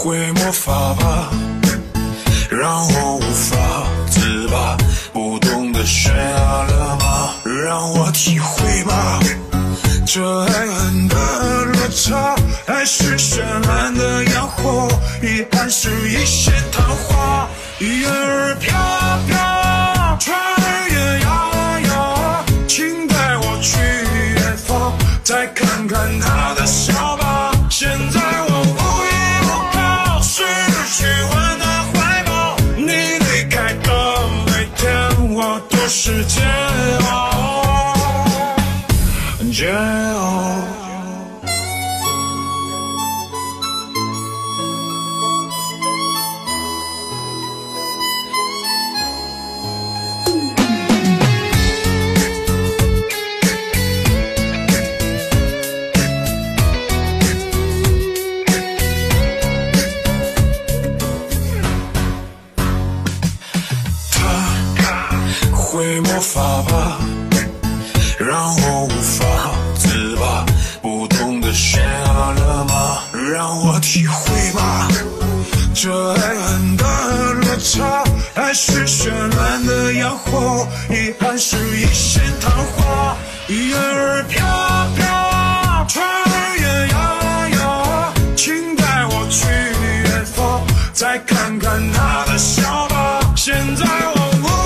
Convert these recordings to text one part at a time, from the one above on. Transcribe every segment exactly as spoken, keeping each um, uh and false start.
会魔法吧，让我无法自拔，不懂得悬崖勒马，让我体会吧，这爱恨的落差，爱是绚烂的烟火，遗憾是一线昙花，云儿飘飘，船儿也摇摇，请带我去远方，再看看他的笑吧。现在我无依无靠，失去我的怀抱，你离开的每天，我都是煎熬，煎熬。会魔法吧，让我无法自拔，不懂得悬崖勒马，让我体会吧，这爱恨的落差，爱是绚烂的烟火，遗憾是一线昙花，云儿飘飘，船儿也摇摇，请带我去远方，再看看他的笑吧。现在我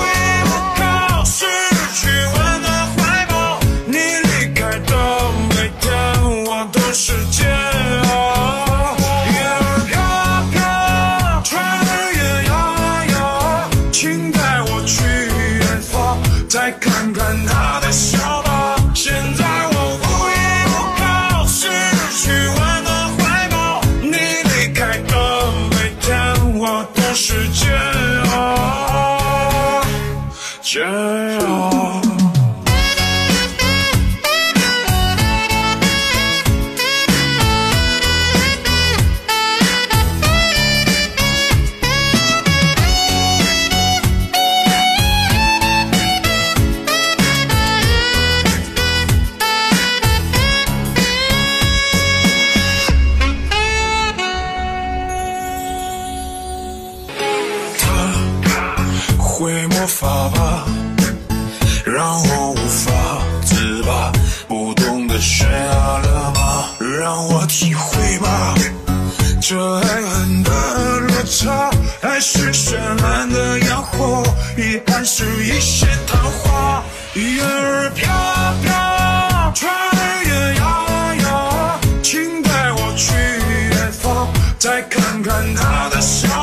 是煎熬，云儿飘飘，船儿也摇摇，请带我去远方，再看看他的笑吧。现在我无依无靠，失去我的怀抱，你离开的每天，我都是煎熬，煎熬。会魔法吧，让我无法自拔，不懂得悬崖勒马，让我体会吧，这爱恨的落差，爱是绚烂的烟火，遗憾是一线昙花，云儿飘飘，船儿也摇摇，请带我去远方，再看看他的笑。